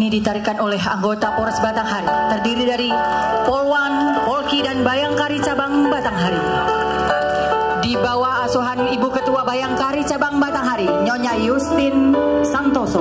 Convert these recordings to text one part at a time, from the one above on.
ini ditarikan oleh anggota Polres Batanghari, terdiri dari Polwan, Polki, dan Bhayangkari cabang Batanghari. Di bawah asuhan Ibu Ketua Bhayangkari cabang Batanghari, Nyonya Yustin Santoso.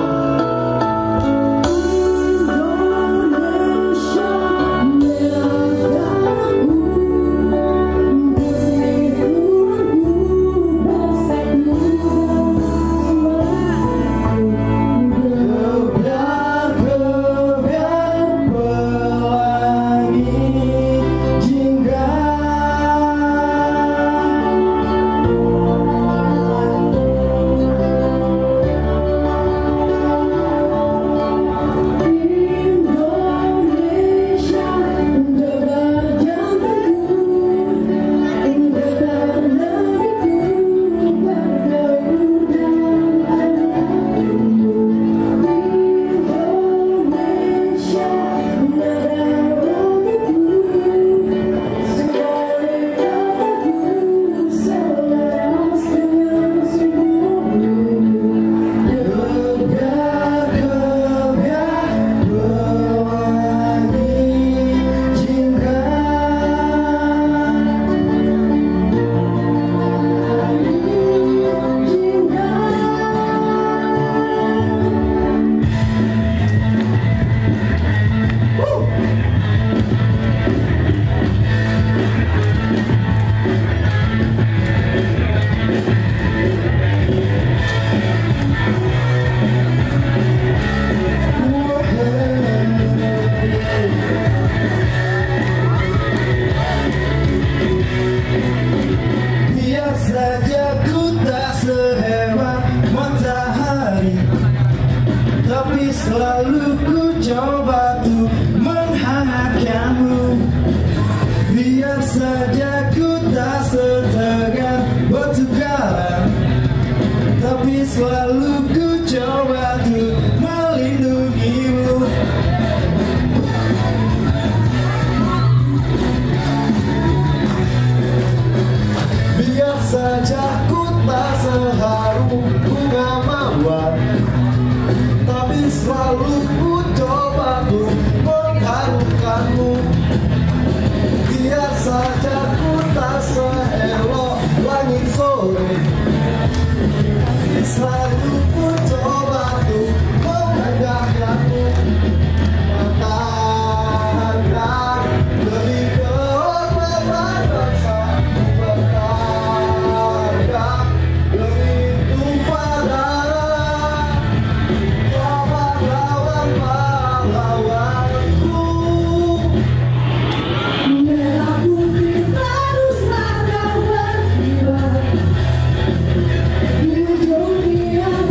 Selalu ku coba tuh menghangatkanmu. Biar saja ku tak setegar batu karang, tapi selalu ku coba tuh melindungimu. Biar saja ku tak seharum bunga mawar, tapi selalu ku coba tuh mengharumkanmu. Biar saja ku tak seelok langit sore, selalu ku coba tuh memegangkanmu. Katakan lebih kehormatan bangsa, berharga lebih tumpah darah. Merah putih terus akan berkibar di ujung dunia.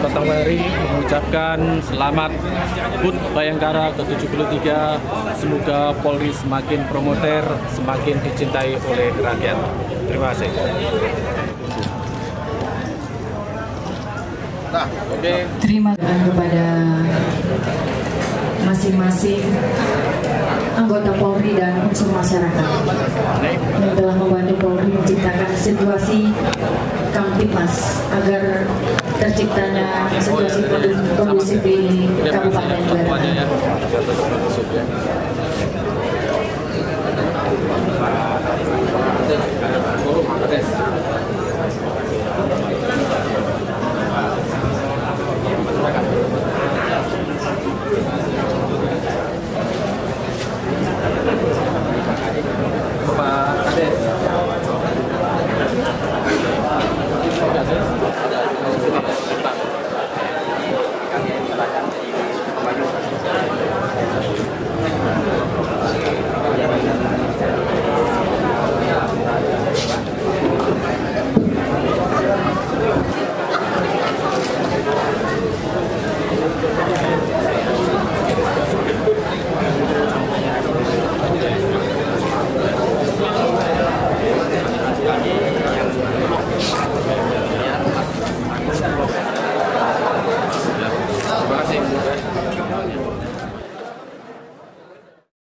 Batanghari mengucapkan selamat HUT Bhayangkara ke-73. Semoga Polri semakin promoter, semakin dicintai oleh rakyat. Terima kasih. Terima kasih kepada masing-masing anggota Polri dan unsur masyarakat yang telah membantu Polri menciptakan situasi Kamtipmas agar terciptanya situasi kondusif di Kabupaten Batanghari.